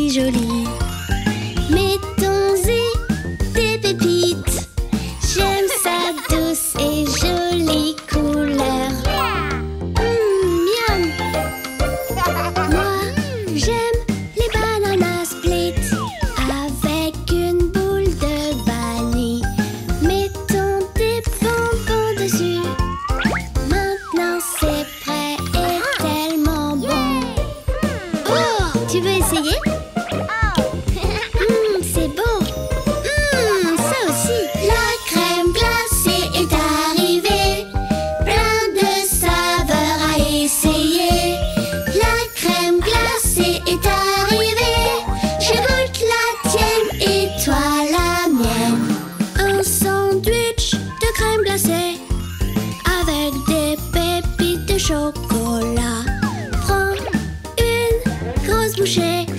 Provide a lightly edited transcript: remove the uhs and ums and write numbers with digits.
si joli. Mettons-y des pépites. J'aime sa douce et jolie couleur. Miam. Moi, j'aime les bananas split avec une boule de vanille. Mettons des bonbons dessus. Maintenant c'est prêt et tellement bon. Oh, tu veux essayer? C'est bon. Ça aussi. La crème glacée est arrivée. Plein de saveurs à essayer. La crème glacée est arrivée. Je goûte la tienne et toi la mienne. Un sandwich de crème glacée avec des pépites de chocolat. Prends une grosse bouchée.